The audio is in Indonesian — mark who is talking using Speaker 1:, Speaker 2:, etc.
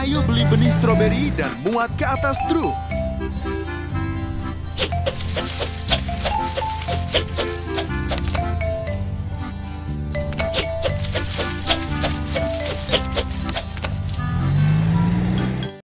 Speaker 1: Ayo beli benih stroberi dan muat ke atas truk.